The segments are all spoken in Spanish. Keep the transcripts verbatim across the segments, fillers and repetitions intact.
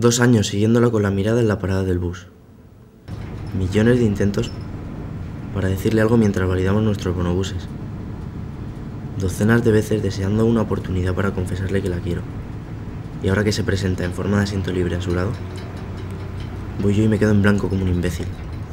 Dos años siguiéndola con la mirada en la parada del bus. Millones de intentos para decirle algo mientras validamos nuestros bonobuses. Docenas de veces deseando una oportunidad para confesarle que la quiero. Y ahora que se presenta en forma de asiento libre a su lado, voy yo y me quedo en blanco como un imbécil.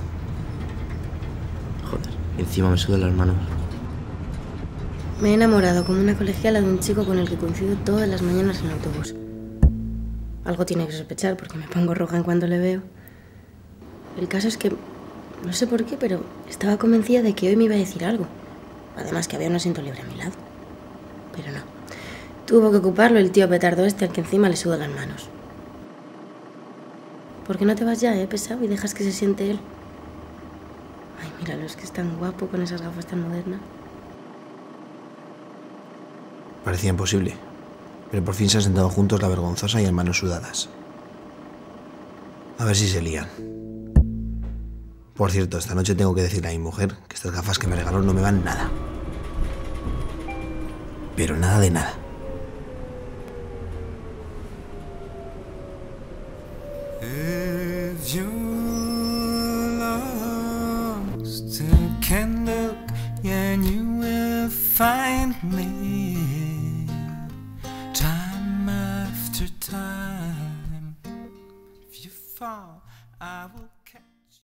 Joder, encima me sudan las manos. Me he enamorado como una colegiala de un chico con el que coincido todas las mañanas en el autobús. Algo tiene que sospechar porque me pongo roja en cuanto le veo. El caso es que, no sé por qué, pero estaba convencida de que hoy me iba a decir algo. Además que había un asiento libre a mi lado. Pero no. Tuvo que ocuparlo el tío petardo este al que encima le suda las manos. ¿Por qué no te vas ya, eh, pesado, y dejas que se siente él? Ay, míralo, es que es tan guapo con esas gafas tan modernas. Parecía imposible, pero por fin se han sentado juntos, la vergonzosa y en manos sudadas. A ver si se lían. Por cierto, esta noche tengo que decirle a mi mujer que estas gafas que me regaló no me van nada. Pero nada de nada. If you're lost, you can look and you will find me.